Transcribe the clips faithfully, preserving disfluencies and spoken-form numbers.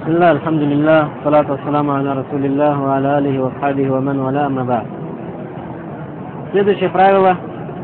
Бисмилlah, альхамдулиллах, салату ассаламу аля расулиллах, ва аля алихи ва асхабихи ва ман валя, амма ба'д. Следующее правило.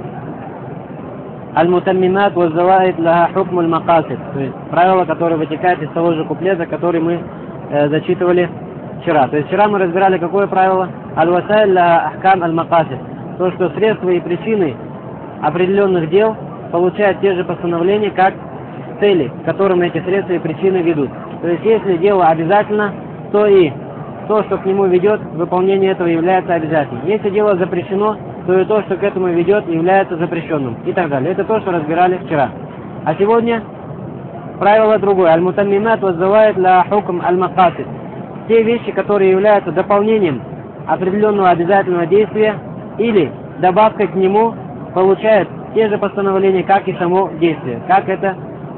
Аль-мутаммимат ва заваид лаха хукм аль-макасид. То есть правило, которое вытекает из того же куплета, который мы э, зачитывали вчера. То есть вчера мы разбирали какое правило? Аль-васайль лаха ахкам аль-макасид. То, что средства и причины определенных дел получают те же постановления, как цели, к которым эти средства и причины ведут. То есть если дело обязательно, то и то, что к нему ведет, выполнение этого является обязательным. Если дело запрещено, то и то, что к этому ведет, является запрещенным. И так далее. Это то, что разбирали вчера. А сегодня правило другое. Аль-мутаммимат ваззаваид ла хукм аль-макасид. Те вещи, которые являются дополнением определенного обязательного действия или добавкой к нему, получают те же постановления, как и само действие. Как это,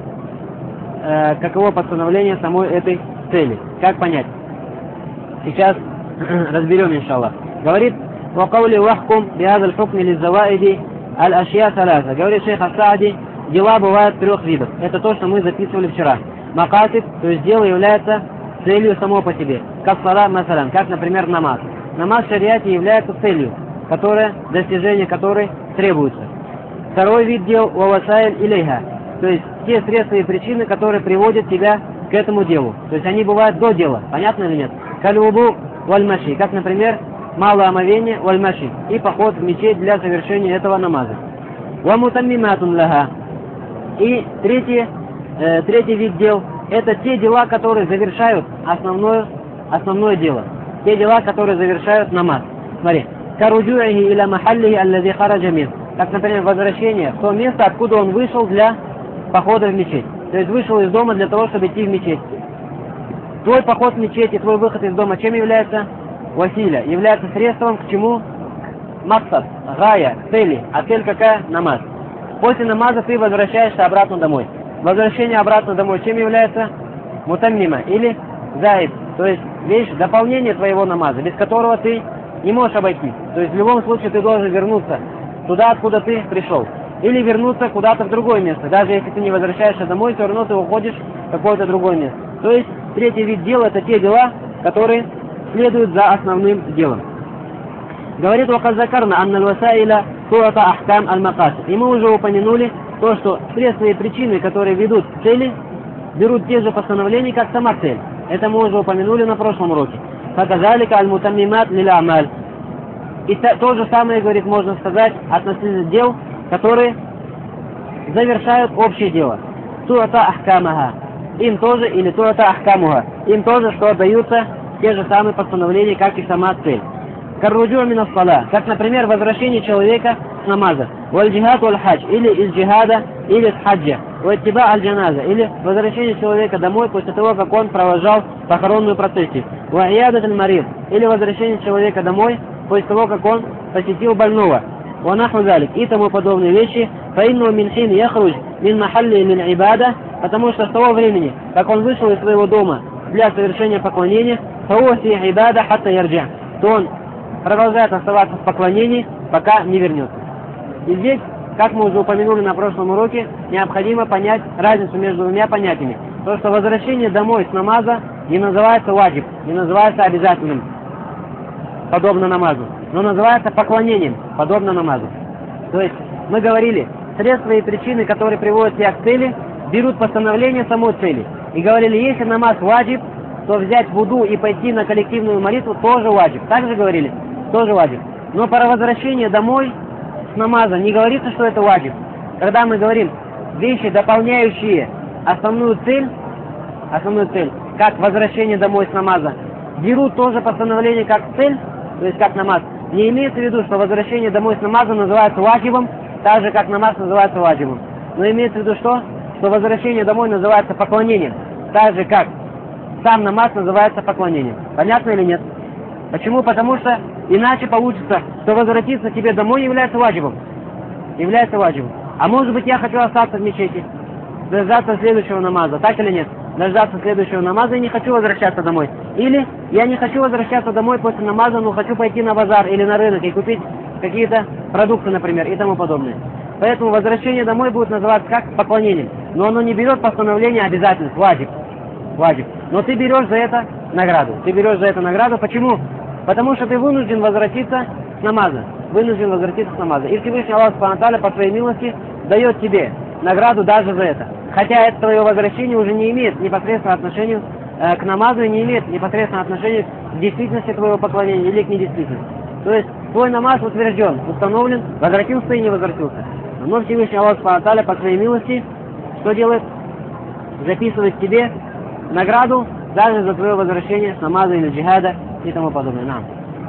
э, каково постановление самой этой цели. Как понять? Сейчас разберем, иншаллах. Говорит, وقولي واحكم بهذا الحكم للزوائد الأشياء ثلاثة. Говорит шейх ас-Саади, дела бывают трех видов. Это то, что мы записывали вчера. Макасид, то есть дело является целью само по себе. Как сала масалан, как, например, намаз. Намаз в шариате является целью, которая, достижение которой требуется. Второй вид дел вавасайль илейха, то есть те средства и причины, которые приводят тебя к этому делу. То есть они бывают до дела. Понятно или нет? Каль-вуду валь-маши, как, например, малое омовение валь-маши и поход в мечеть для совершения этого намаза. Ва-мутаммиматун лаха. И третий, э, третий вид дел – это те дела, которые завершают основное, основное дело. Те дела, которые завершают намаз. Смотри. Каруджуихи иля махаллихи аллади хараджа мин. Как, например, возвращение в то место, откуда он вышел для похода в мечеть. То есть вышел из дома для того, чтобы идти в мечеть. Твой поход в мечеть и твой выход из дома чем является? Василя. Является средством к чему? Максад, гая, цели. А цель какая? Намаз. После намаза ты возвращаешься обратно домой. Возвращение обратно домой чем является? Мутаммима или заид. То есть вещь, дополнение твоего намаза, без которого ты не можешь обойти. То есть в любом случае ты должен вернуться туда, откуда ты пришел. Или вернуться куда-то в другое место. Даже если ты не возвращаешься домой, все равно ты уходишь в какое-то другое место. То есть третий вид дела – это те дела, которые следуют за основным делом. Говорит Вахазакарна анналь васаиля туата ахкам аль-макасид. И мы уже упомянули то, что средства и причины, которые ведут к цели, берут те же постановления, как сама цель. Это мы уже упомянули на прошлом уроке. Факазалика аль-мутаммимат лиля амаль. И то же самое, говорит, можно сказать относительно дел, которые завершают общее дело. Туата ахкамаха. Им тоже, или туата ахкамуха. Им тоже, что отдаются те же самые постановления, как и сама цель. Карруджу мин ас-сала. Как, например, возвращение человека с намаза. Валь-джихад валь-хадж. Или из джихада, или с хаджа. Ваттиба аль-джаназа. Или возвращение человека домой после того, как он провожал похоронную процессию. Ва'иядат аль-марид. Или возвращение человека домой после того, как он посетил больного. Ванаху залик. И тому подобные вещи. Фаинну мин хин яхруж мин махалли мин ибада. Потому что с того времени, как он вышел из своего дома для совершения поклонения, то он продолжает оставаться в поклонении, пока не вернется. И здесь, как мы уже упомянули на прошлом уроке, необходимо понять разницу между двумя понятиями. То, что возвращение домой с намаза не называется ваджиб, не называется обязательным, подобно намазу, но называется поклонением, подобно намазу. То есть мы говорили, средства и причины, которые приводят тебя к цели, берут постановление самой цели. И говорили, если намаз ваджиб, то взять вуду и пойти на коллективную молитву тоже ваджиб. Так же говорили? Тоже ваджиб. Но про возвращение домой с намаза не говорится, что это ваджиб. Когда мы говорим вещи, дополняющие основную цель, основную цель, как возвращение домой с намаза, берут тоже постановление как цель, то есть как намаз. Не имеется в виду, что возвращение домой с намаза называется ваджибом, так же как намаз называется ваджибом. Но имеется в виду что? Что возвращение домой называется поклонением, так же как сам намаз называется поклонением. Понятно или нет? Почему? Потому что иначе получится, что возвратиться к тебе домой является ваджибом. Является ваджибом. А может быть, я хочу остаться в мечети, дождаться следующего намаза, так или нет? Дождаться следующего намаза и не хочу возвращаться домой. Или я не хочу возвращаться домой после намаза, но хочу пойти на базар или на рынок и купить какие-то продукты, например, и тому подобное. Поэтому возвращение домой будет называться как поклонением. Но оно не берет постановление обязательств, ваджиб. ваджиб. Но ты берешь за это награду. Ты берешь за это награду. Почему? Потому что ты вынужден возвратиться с намаза. Вынужден возвратиться с намаза. И Всевышний Аллах Субхану ва Тааля по своей милости дает тебе награду даже за это. Хотя это твое возвращение уже не имеет непосредственного отношения э, к намазу и не имеет непосредственного отношения к действительности твоего поклонения или к недействительности. То есть твой намаз утвержден, установлен, возвратился и не возвратился. Но Всевышний Аллах Субхану ва Тааля по своей милости что делает? Записывает тебе награду даже за твое возвращение с намаза или джихада и тому подобное. Нам.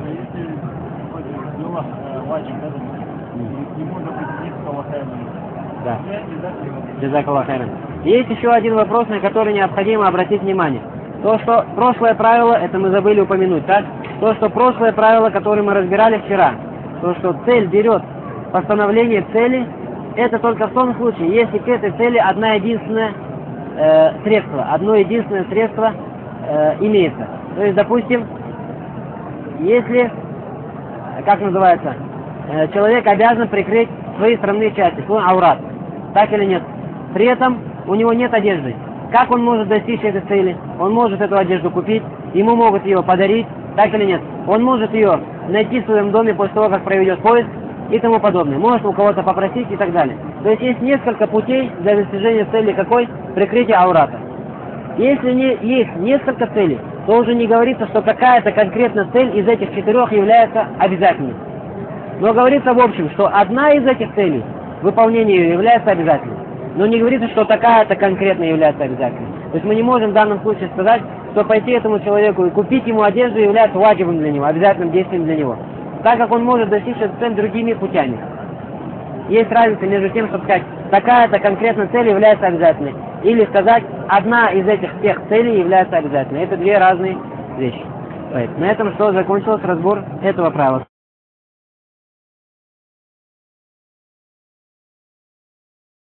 Да. Джазакаллаху хайран. Есть еще один вопрос, на который необходимо обратить внимание. То, что прошлое правило, это мы забыли упомянуть, так? То, что прошлое правило, которое мы разбирали вчера, то, что цель берет постановление цели, это только в том случае, если к этой цели одна единственная э, средство, одно единственное средство э, имеется. То есть, допустим, если, как называется, э, человек обязан прикрыть свои срамные части, свой аурат, так или нет. При этом у него нет одежды. Как он может достичь этой цели? Он может эту одежду купить, ему могут ее подарить, так или нет. Он может ее найти в своем доме после того, как проведет поиск и тому подобное. Может у кого-то попросить и так далее. То есть есть несколько путей для достижения цели какой? Прикрытия аурата. Если не, есть несколько целей, то уже не говорится, что какая-то конкретная цель из этих четырех является обязательной. Но говорится в общем, что одна из этих целей, выполнение ее является обязательной. Но не говорится, что такая-то конкретно является обязательной. То есть мы не можем в данном случае сказать, что пойти этому человеку и купить ему одежду является ваджибом для него, обязательным действием для него. Так как он может достичь эту цель другими путями. Есть разница между тем, чтобы сказать, такая-то конкретная цель является обязательной. Или сказать, одна из этих всех целей является обязательной. Это две разные вещи. На этом что закончился разбор этого правила.